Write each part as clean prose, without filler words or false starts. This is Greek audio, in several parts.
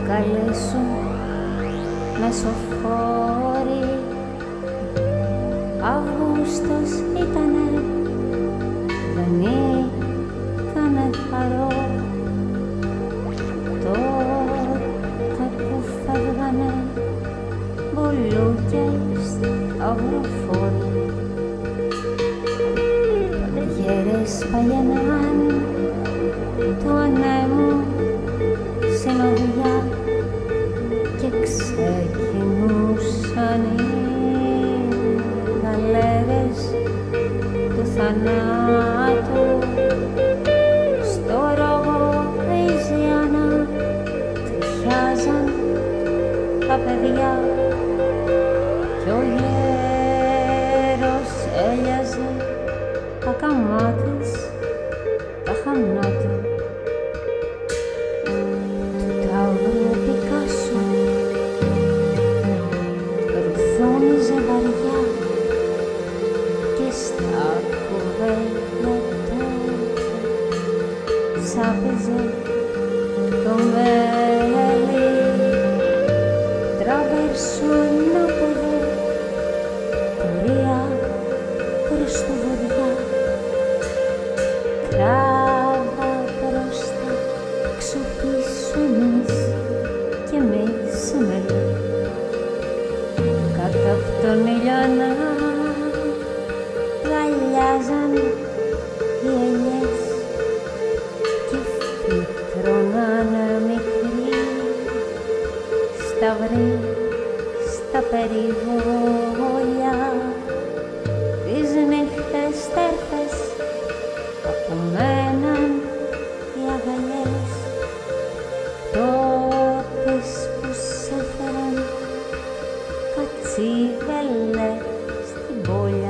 καλέσουν μεσοφόροι. Αύγουστος ήτανε, δεν ήτανε χαρό. Τότε που φεύγανε μπουλούκες σταυροφόροι. Γέρες παγαινάν του ανέμου συνοδιά και ξεκινούσαν οι γαλέρες του θανάτου. Στο ρόγο Ριζιάννα τριχιάζαν τα παιδιά κι ο γέρος έλιαζε τα καμάτες, τα χαμνά του. Του ταύρου Πικάσο ρουθούνιζε βαριά και στα κουβέλια τότε σάπιζε το μέλι. Τραβέρσου ανάποδο πορεία προς το βοριά. Τράβα μπροστά, έξω πίσω εμείς και εμείς εμείς. Κάτω απ' τον ήλιο να γαλιάζαν οι ελιές και φύτρωναν μικροί σταυροί στα περιβόλια. Τις νύχτες τέρφες απομέναν οι αγκαλιές, τότες που σ' έφεραν κατσίβελες στην πόλια.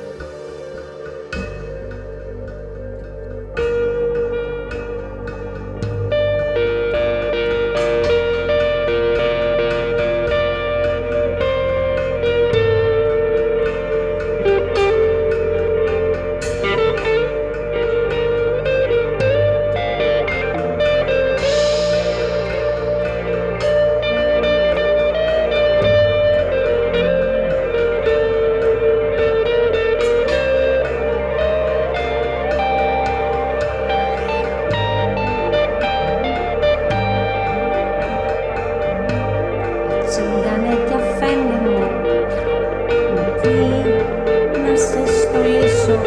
Τσιγκάνε κι αφέντη μου, με τι να σε στολίσω.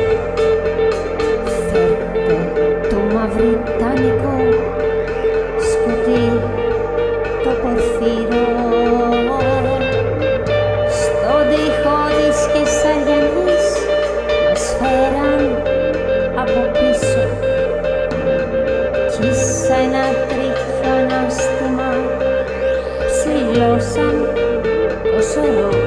Φέρτε το μαυριτάνικο σκουτί, το πορφύρο. Στον τοίχο της Κεσαριανής μας φέραν από πίσω κι ίσα ένα τρίχιο ανάστημα ψηλώσαν το σωρό.